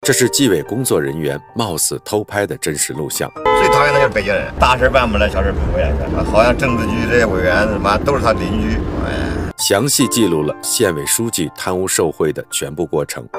这是纪委工作人员貌似偷拍的真实录像。 最讨厌的就是北京人，大事办不来，小事跑回来去，好像政治局这些委员什么都是他邻居。 详细记录了县委书记贪污受贿的全部过程。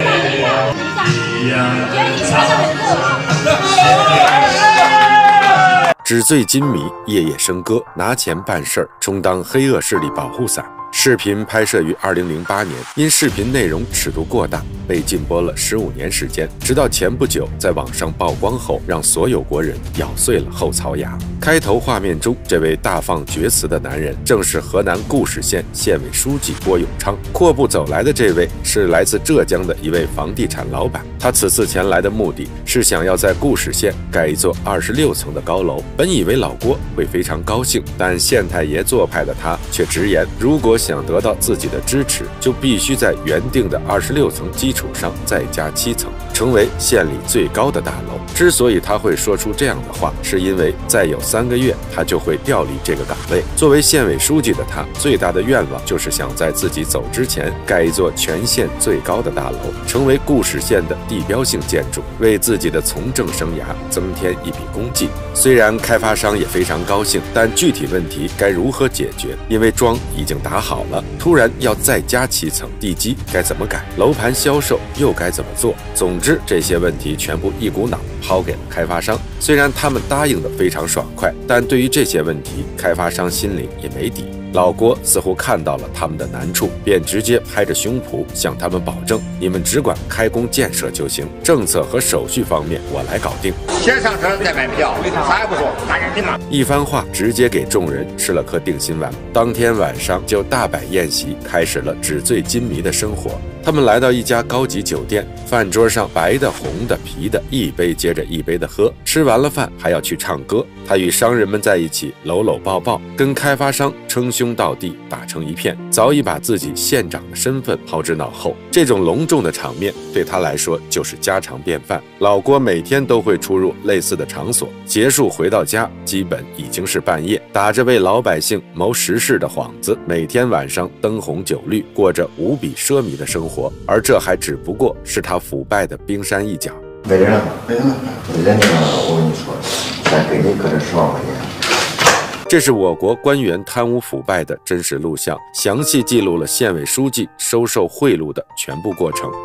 纸醉金迷，夜夜笙歌，拿钱办事儿，充当黑恶势力保护伞。视频拍摄于2008年，因视频内容尺度过大，被禁播了15年时间，直到前不久在网上曝光后，让所有国人咬碎了后槽牙。开头画面中，这位大放厥词的男人，正是河南固始县县委书记郭永昌。阔步走来的这位，是来自浙江的一位房地产老板。他此次前来的目的是想要在固始县盖一座26层的高楼。本以为老郭会非常高兴，但县太爷做派的他却直言，如果想得到自己的支持，就必须在原定的26层基础上再加7层，成为县里最高的大楼。之所以他会说出这样的话，是因为再有3个月他就会调离这个岗位。作为县委书记的他，最大的愿望就是想在自己走之前盖一座全县最高的大楼，成为固始县的地标性建筑，为自己的从政生涯增添一笔功绩。虽然开发商也非常高兴，但具体问题该如何解决？因为桩已经打好了，突然要再加7层，地基该怎么改？楼盘销售又该怎么做？总之，这些问题全部一股脑抛给了开发商。虽然他们答应得非常爽快，但对于这些问题，开发商心里也没底。老郭似乎看到了他们的难处，便直接拍着胸脯向他们保证：你们只管开工建设就行，政策和手续方面我来搞定。 先上车再买票，啥也不说，赶紧定了。 一番话直接给众人吃了颗定心丸。当天晚上就大摆宴席，开始了纸醉金迷的生活。他们来到一家高级酒店，饭桌上白的、红的、啤的，一杯接着一杯的喝。吃完了饭还要去唱歌。他与商人们在一起搂搂抱抱，跟开发商称兄道弟，打成一片，早已把自己县长的身份抛之脑后。这种隆重的场面对他来说就是家常便饭。老郭每天都会出入类似的场所，结束回到家基本已经是半夜，打着为老百姓谋实事的幌子，每天晚上灯红酒绿，过着无比奢靡的生活。而这还只不过是他腐败的冰山一角。 没人了，没人了，没人了！我跟你说，再给你搁这10万块钱。 这是我国官员贪污腐败的真实录像，详细记录了县委书记收受贿赂的全部过程。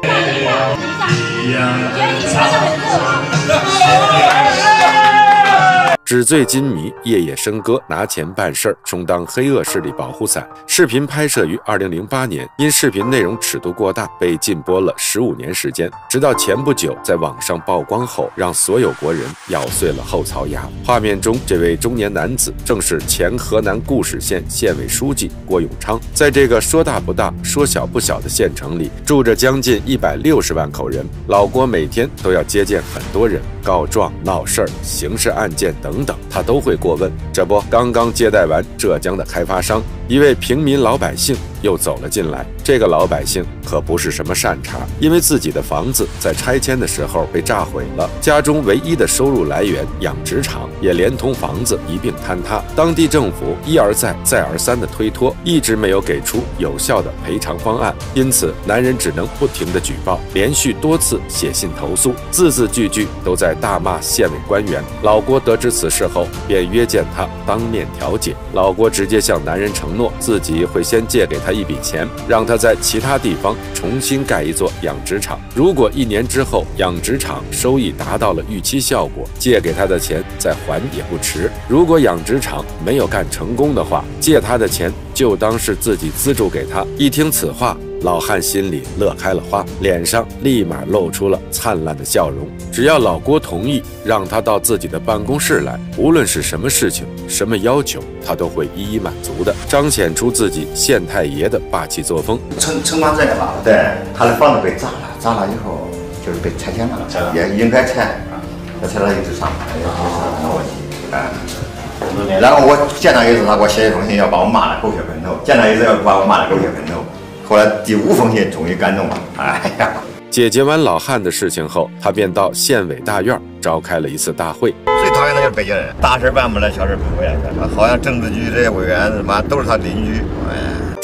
纸醉金迷，夜夜笙歌，拿钱办事儿，充当黑恶势力保护伞。视频拍摄于2008年，因视频内容尺度过大，被禁播了15年时间，直到前不久在网上曝光后，让所有国人咬碎了后槽牙。画面中这位中年男子正是前河南固始县县委书记郭永昌。在这个说大不大、说小不小的县城里，住着将近160万口人。老郭每天都要接见很多人，告状、闹事儿、刑事案件等等，他都会过问。这不，刚刚接待完浙江的开发商，一位平民老百姓又走了进来。这个老百姓可不是什么善茬，因为自己的房子在拆迁的时候被炸毁了，家中唯一的收入来源养殖场也连同房子一并坍塌。当地政府一而再再而三的推脱，一直没有给出有效的赔偿方案，因此男人只能不停的举报，连续多次写信投诉，字字句句都在大骂县委官员。老郭得知此事后，便约见他当面调解。老郭直接向男人承诺，自己会先借给他一笔钱，让他在其他地方重新盖一座养殖场。如果1年之后养殖场收益达到了预期效果，借给他的钱再还也不迟。如果养殖场没有干成功的话，借他的钱就当是自己资助给他。一听此话，老汉心里乐开了花，脸上立马露出了灿烂的笑容。只要老郭同意让他到自己的办公室来，无论是什么事情、什么要求，他都会一一满足的，彰显出自己县太爷的霸气作风。 城管这个吧，对，他的房子被砸了，砸了以后就是被拆迁了，也应该拆，拆了一直上，也是那问题。然后我见到一次，他给我写一封信，要把我骂得狗血喷头；见到一次，要把我骂得狗血喷头。后来第5封信终于感动了，哎呀！ 解决完老汉的事情后，他便到县委大院召开了一次大会。 最讨厌的就是北京人，大事办不来，小事跑回来去，好像政治局这些委员什么都是他邻居。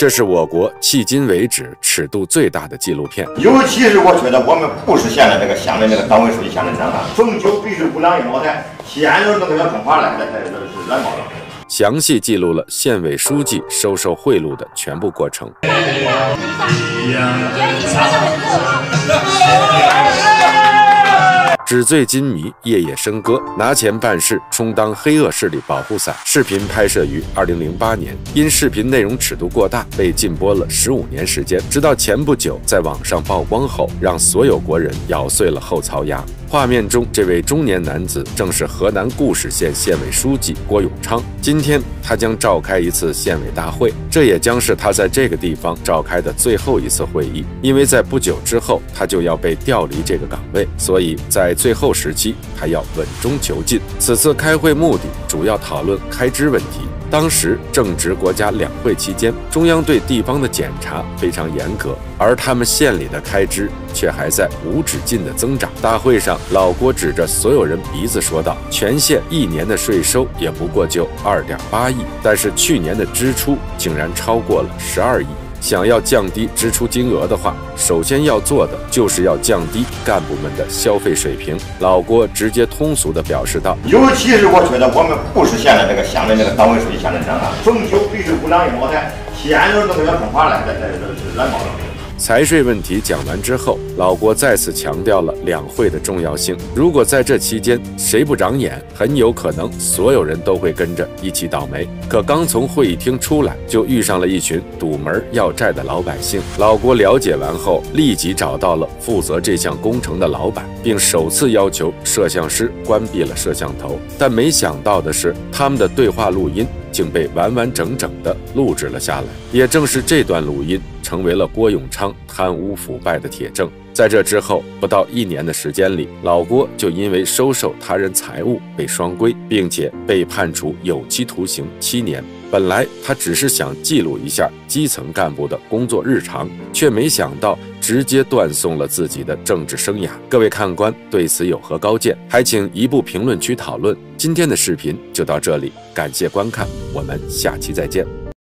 这是我国迄今为止尺度最大的纪录片。 尤其是我觉得我们不是现在这个乡的那个党委书记、乡镇长啊，逢九必须无良一毛钱，现在都要从花来的，这是乱毛了。 详细记录了县委书记收受贿赂的全部过程。纸醉金迷，夜夜笙歌，拿钱办事，充当黑恶势力保护伞。视频拍摄于2008年，因视频内容尺度过大，被禁播了15年时间。直到前不久在网上曝光后，让所有国人咬碎了后槽牙。画面中这位中年男子正是河南固始县县委书记郭永昌。今天他将召开一次县委大会，这也将是他在这个地方召开的最后一次会议，因为在不久之后他就要被调离这个岗位，所以在最后时期他要稳中求进。此次开会目的主要讨论开支问题。当时正值国家两会期间，中央对地方的检查非常严格，而他们县里的开支却还在无止境的增长。大会上，老郭指着所有人鼻子说道：“全县一年的税收也不过就2.8亿，但是去年的支出竟然超过了12亿。”想要降低支出金额的话，首先要做的就是要降低干部们的消费水平。老郭直接通俗地表示道：“ 尤其是我觉得我们不是现在这个乡的那个党委书记、乡镇长啊，逢九必须无良一毛钱，现在都要从花来的，这是乱毛了。” 财税问题讲完之后，老郭再次强调了两会的重要性。如果在这期间谁不长眼，很有可能所有人都会跟着一起倒霉。可刚从会议厅出来，就遇上了一群堵门要债的老百姓。老郭了解完后，立即找到了负责这项工程的老板，并首次要求摄像师关闭了摄像头。但没想到的是，他们的对话录音竟被完完整整地录制了下来。也正是这段录音成为了郭永昌贪污腐败的铁证。在这之后不到1年的时间里，老郭就因为收受他人财物被双规，并且被判处有期徒刑7年。本来他只是想记录一下基层干部的工作日常，却没想到直接断送了自己的政治生涯。各位看官对此有何高见？还请移步评论区讨论。今天的视频就到这里，感谢观看，我们下期再见。